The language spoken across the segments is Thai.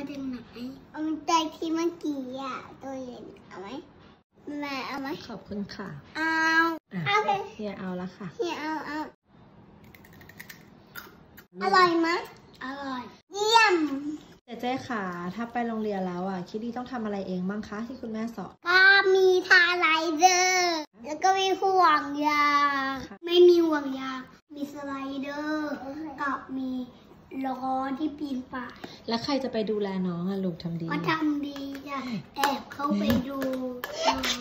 ถึงไหนเอาใจที่เมื่อกี้อ่ะตัวเย็นเอาไหมแม่เอาไหมขอบคุณค่ะเอาไปเฮียเอาละค่ะเฮียเอาอร่อยไหมอร่อยเยี่ยมเจ๊ค่ะถ้าไปโรงเรียนแล้วอ่ะคิดดีต้องทำอะไรเองบ้างคะที่คุณแม่สอนก็มีทาไลเดอร์แล้วก็มีห่วงยางไม่มีห่วงยางมีสไลเดอร์กับมีล้อที่ปีนป่ายแล้วใครจะไปดูแลน้องอะลูกทำดีก็ทำดีจ้ะแอบเข้าไปดูน้อง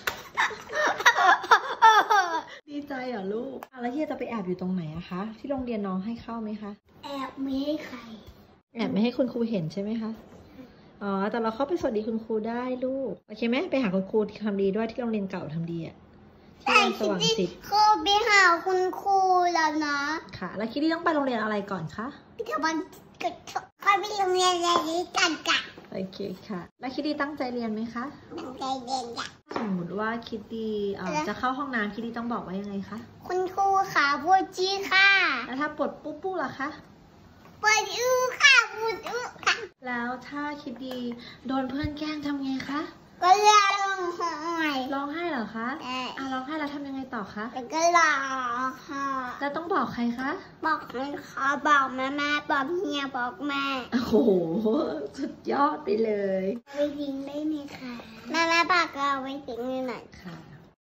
ดีใจเหรอลูกแล้วเฮียจะไปแอบอยู่ตรงไหนอะคะที่โรงเรียนน้องให้เข้าไหมคะแอบไม่ให้ใครแอบไม่ให้คุณครูเห็นใช่ไหมคะอ๋อแต่เราเข้าไปสวัสดีคุณครูได้ลูกโอเคไหมไปหาคุณครูที่ทำดีด้วยที่โรงเรียนเก่าทำดีอะที่โรงสว่างจิตเขาไปหาคุณครูแล้วนะค่ะแล้วคิดดีต้องไปโรงเรียนอะไรก่อนคะพิธีวันก็เขาไปโรงเรียนอะไรกันจ้ะโอเคค่ะแล้วคิดดีตั้งใจเรียนไหมคะตั้งใจเรียนจ้ะสมมติว่าคิดดีจะเข้าห้องน้ำคิดดีต้องบอกว่ายังไงคะคุณครูค่ะพูดจี้ค่ะแล้วถ้าปวดปุ๊บปุ๊บล่ะคะปวดอื้อค่ะปวดอื้อค่ะแล้วถ้าคิดดีโดนเพื่อนแกล้งทำไงคะก็ร้องไห้ร้องไห้เหรอคะร้องไห้แล้วทำยังไงต่อคะแล้วก็ร้องค่ะแล้วต้องบอกใครคะบอกมันค่ะบอกแม่บอกเฮียบอกแม่โอ้โหสุดยอดไปเลยไปทิ้งได้ไหมคะแม่บอกเราไปทิ้งหน่อยค่ะ